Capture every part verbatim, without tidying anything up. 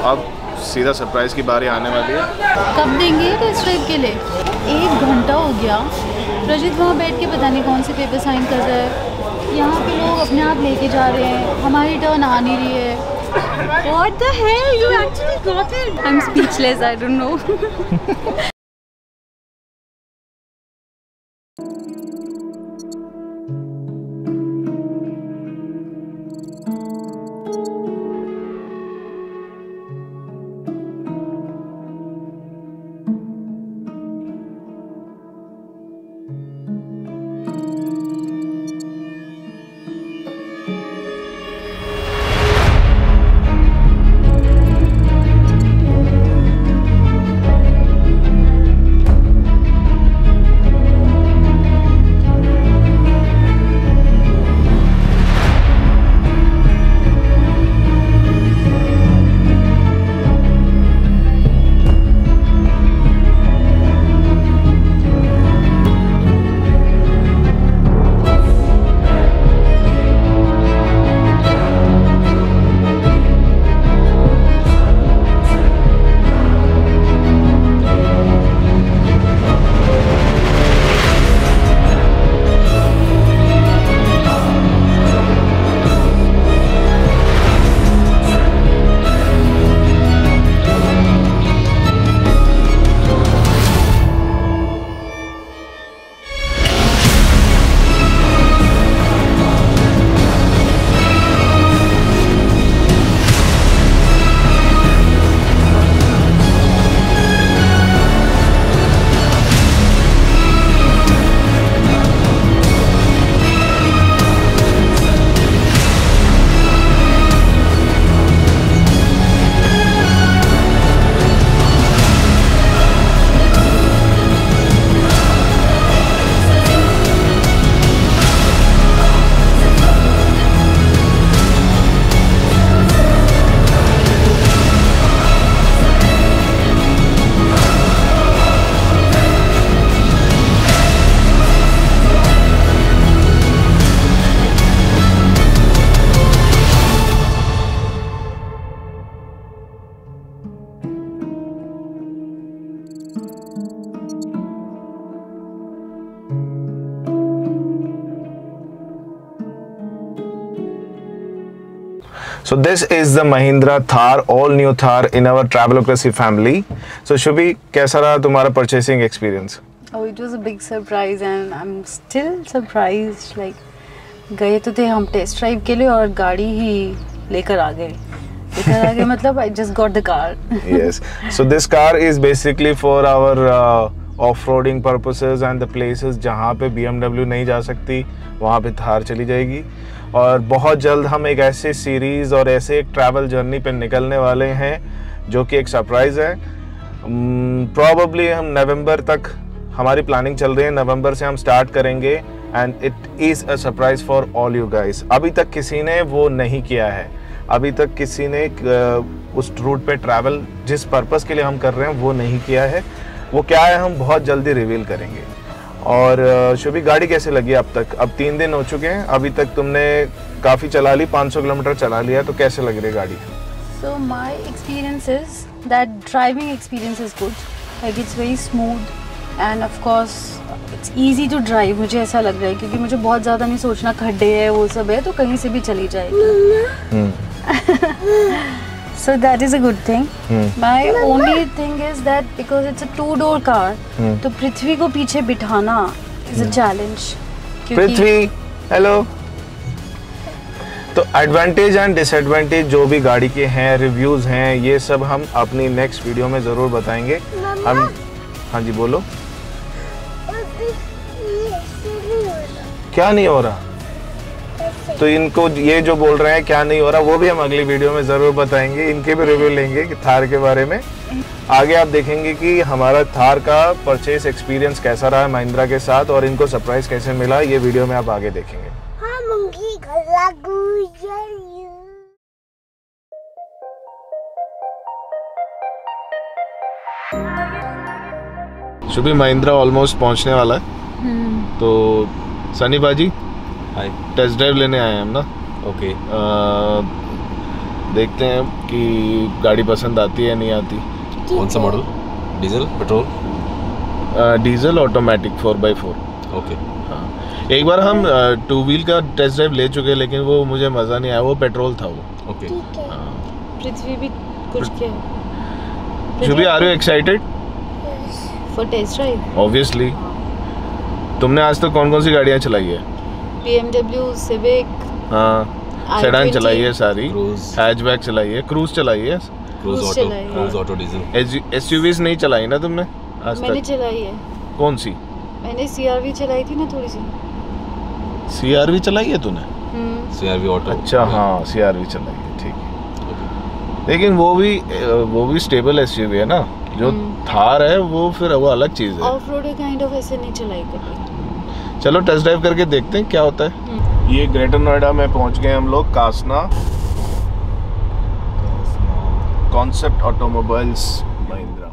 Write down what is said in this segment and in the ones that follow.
अब सीधा सरप्राइज़ की बारी आने वाली है। कब देंगे टेस्ट ड्राइव के लिए? एक घंटा हो गया, रजित वहाँ बैठ के पता नहीं कौन से पेपर साइन कर रहा है। यहाँ पे लोग अपने आप लेके जा रहे हैं, हमारी टर्न आ नहीं रही है। What the hell? You actually got it? I'm speechless. I don't know. So this is the Mahindra Thar, all new Thar in our Travelocracy family. So Shubhi, कैसा रहा तुम्हारा purchasing experience? Oh, it was a big surprise and I'm still surprised. Like गए तो थे हम test drive के लिए और गाड़ी ही लेकर आ गए। लेकर आ गए मतलब I just got the car. Yes. So this car is basically for our uh, off-roading purposes and the places जहाँ पे B M W नहीं जा सकती वहाँ पे थार चली जाएगी। और बहुत जल्द हम एक ऐसे सीरीज़ और ऐसे एक ट्रैवल जर्नी पे निकलने वाले हैं जो कि एक सरप्राइज़ है। प्रॉबली हम नवंबर तक हमारी प्लानिंग चल रही है, नवंबर से हम स्टार्ट करेंगे and it is a surprise for all you guys. अभी तक किसी ने वो नहीं किया है, अभी तक किसी ने उस रूट पे ट्रैवल जिस पर्पस के लिए हम कर रहे हैं वो नहीं किया है। वो क्या है हम बहुत जल्दी रिवील करेंगे। और शुभी, गाड़ी कैसे लगी अब तक? अब तीन दिन हो चुके हैं, अभी तक तुमने काफ़ी चला ली, पाँच सौ किलोमीटर चला लिया, तो कैसे लग रही है गाड़ी? So my experience is that driving experience is good, like it's very smooth and of course it's easy to drive। मुझे ऐसा लग रहा है क्योंकि मुझे बहुत ज़्यादा नहीं सोचना, खड्डे है वो सब है तो कहीं से भी चली जाएगी। So that is a good thing. Hmm. My only thing is that because it's a two-door car, hmm. तो पृथ्वी को पीछे बिठाना is a challenge. Prithvi, hello. तो एडवांटेज एंड डिसएडवांटेज जो भी गाड़ी के हैं, रिव्यूज हैं, ये सब हम अपनी नेक्स्ट वीडियो में ज़रूर बताएंगे। हम हाँ जी बोलो। क्या नहीं हो रहा? तो इनको ये जो बोल रहे हैं क्या नहीं हो रहा वो भी हम अगली वीडियो में ज़रूर बताएंगे, इनके भी रिव्यू लेंगे कि थार के बारे में। आगे आप देखेंगे कि हमारा थार का परचेस एक्सपीरियंस कैसा रहा है महिंद्रा के साथ और इनको सरप्राइज कैसे मिला, ये वीडियो में आप आगे देखेंगे। शुभी, महिंद्रा ऑलमोस्ट पहुंचने वाला है, तो सनी बाजी टेस्ट ड्राइव लेने आए हैं हम ना। ओके। देखते हैं कि गाड़ी पसंद आती है नहीं आती। कौन सा model? Diesel, petrol? Diesel automatic four by four. Okay. हाँ, एक बार हम टू व्हील का टेस्ट ड्राइव ले चुके, लेकिन वो मुझे मज़ा नहीं आया, वो पेट्रोल था वो। ओके। पृथ्वी भी कुछ क्या? Shubhi, are you excited for test drive? Obviously. तुमने आज तक कौन कौन सी गाड़ियाँ चलाई है? बी एम डब्ल्यू, सिविक, हाँ, सेडान चलाई है सारी, क्रूज, हैचबैक चलाई है, क्रूज चलाई है, क्रूज क्रूज ऑटो, चलाई है। Cruise auto diesel. एसयूवीज नहीं चलाई ना तुमने आज मैंने तक? चलाई है। कौन सी? मैंने सीआरवी चलाई थी ना थोड़ी सी। सीआरवी चलाई है तूने? हम्म। CRV auto. अच्छा, हाँ, सीआरवी चलाई है, ठीक है। लेकिन वो भी वो भी स्टेबल एसयूवी है ना, जो थार है वो फिर वो अलग चीज़ है। ऑफ रोड काइंड ऑफ ऐसे नहीं चलाई कभी। चलो टेस्ट ड्राइव करके देखते हैं क्या होता है। ये ग्रेटर नोएडा में पहुंच गए हम लोग, कासना कॉन्सेप्ट ऑटोमोबाइल्स महिंद्रा।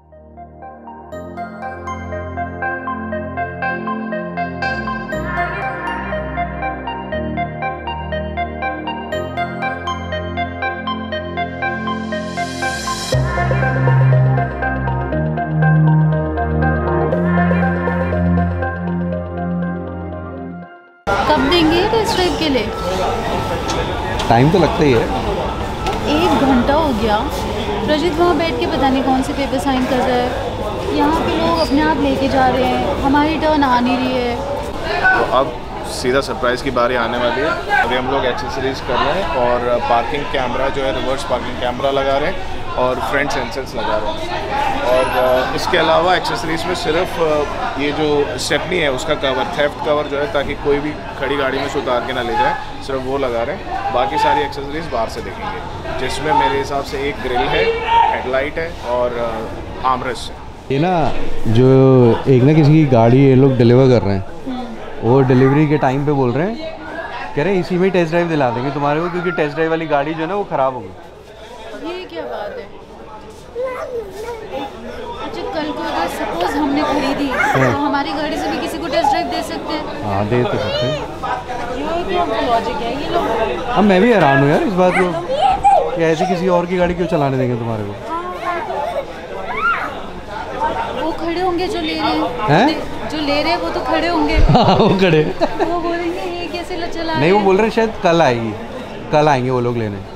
कब देंगे टेस्ट ड्राइव के लिए? टाइम तो लगता ही है। एक घंटा हो गया। प्रजित वहाँ बैठ के पता नहीं कौन से पेपर साइन कर रहा है। यहाँ पे लोग अपने आप लेके जा रहे हैं, हमारी टर्न आ नहीं रही है। तो अब सीधा सरप्राइज़ की बारी आने वाली है। अभी हम लोग एक्सेसरीज कर रहे हैं और पार्किंग कैमरा जो है, रिवर्स पार्किंग कैमरा लगा रहे हैं और फ्रंट सेंसर्स लगा रहे हैं। और इसके अलावा एक्सेसरीज में सिर्फ ये जो स्टेपनी है उसका कवर, थेफ्ट कवर जो है, ताकि कोई भी खड़ी गाड़ी में से उतार के ना ले जाए, सिर्फ वो लगा रहे हैं। बाकी सारी एक्सेसरीज बाहर से देखेंगे, जिसमें मेरे हिसाब से एक ग्रिल है, हेडलाइट है और आर्मरेस्ट है। ये ना जो एक ना किसी की गाड़ी ये लोग डिलीवर कर रहे हैं, वो डिलीवरी के टाइम पे बोल रहे हैं, कह रहे हैं इसी में टेस्ट ड्राइव दिला देंगे तुम्हारे को, क्योंकि टेस्ट ड्राइव वाली गाड़ी जो है ना वो ख़राब हो गई। ये क्या बात है? अच्छा, कल को अगर सपोज हमने खरीदी तो हमारी गाड़ी से भी किसी को टेस्ट ड्राइव दे सकते हैं? हाँ, दे तो सकते हैं। ये क्या लॉजिक है ये लोग? अब मैं भी हैरान हूँ यार इस बात को कि ऐसे किसी और की गाड़ी क्यों चलाने देंगे तुम्हारे को। वो खड़े होंगे जो ले रहे हैं, हैं? जो ले रहे हैं वो तो खड़े होंगे। हाँ, वो खड़े। वो बोलेंगे ये कैसे ल- चला नहीं, वो बोल रहे हैं शायद कल आएगी, कल आएंगे वो लोग लेने।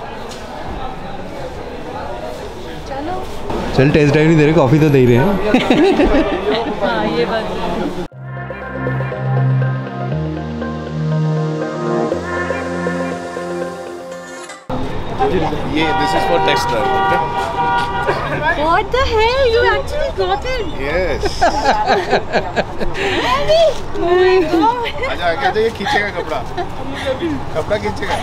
चलो। चल, टेस्ट ड्राइव नहीं दे रहे, कॉफ़ी तो दे ही रहे हैं। हाँ, ये बात है। ये this is for test drive. Okay, What the hell? You actually got it? Yes. Oh my god! आजा आगे आजा, ये खींचेगा कपड़ा, कपड़ा खींचेगा।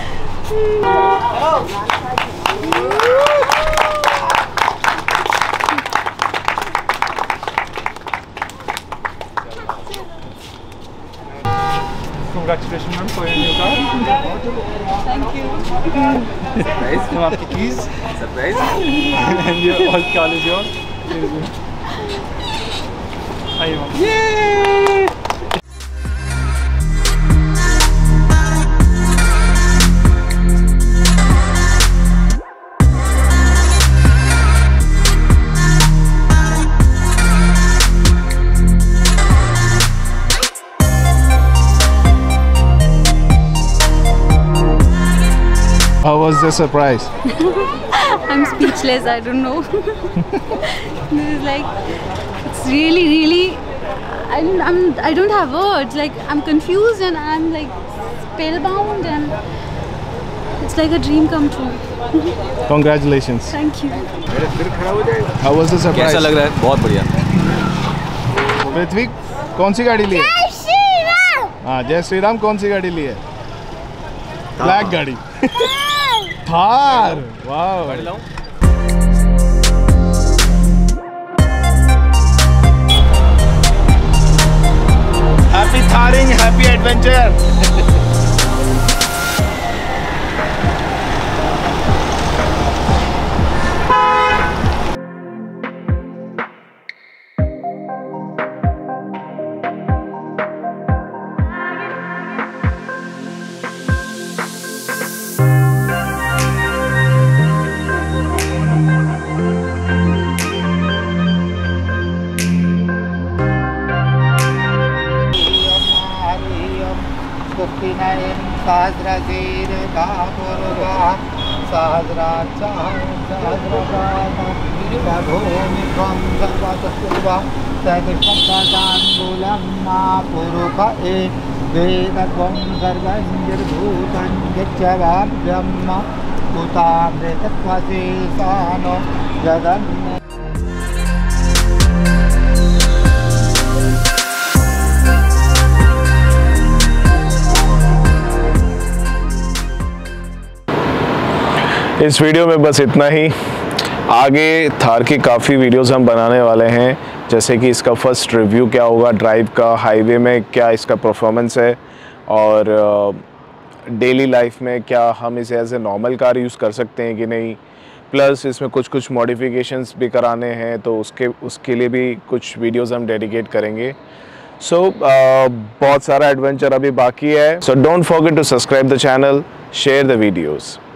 Congratulations ma'am for your new car. Thank you. Surprise from आपकी keys. Surprise. And your all car is yours. आइए ma'am. Yay! How was the surprise? I'm speechless. I don't know. This is like, it's really, really. I'm, I'm. I don't have words. Like I'm confused and I'm like spellbound and it's like a dream come true. Congratulations. Thank you. How was the surprise? कैसा लग रहा है? बहुत बढ़िया। पृथ्वी, कौन सी गाड़ी ली है? जय श्री राम। हाँ, जय श्री राम। कौन सी गाड़ी ली है? ब्लैक गाड़ी। थार। वाह। Happy tharing, happy adventure. सहस्र शीर का पुरुगा सहस्रा भूमि त्वं सर्वतस्वा सकृष्णदान्मूलं मा पुरुष ए वेदत्वं सर्वञ्जर्भूतं यच्चवाभ्यं कुतामृतत्वशेषानो जगन्ने। इस वीडियो में बस इतना ही। आगे थार की काफ़ी वीडियोस हम बनाने वाले हैं, जैसे कि इसका फर्स्ट रिव्यू क्या होगा ड्राइव का, हाईवे में क्या इसका परफॉर्मेंस है, और डेली लाइफ में क्या हम इसे as a normal car use कर सकते हैं कि नहीं, प्लस इसमें कुछ कुछ मॉडिफिकेशंस भी कराने हैं, तो उसके उसके लिए भी कुछ वीडियोस हम डेडिकेट करेंगे। सो so, uh, बहुत सारा एडवेंचर अभी बाकी है। So don't forget to subscribe the channel, share the videos.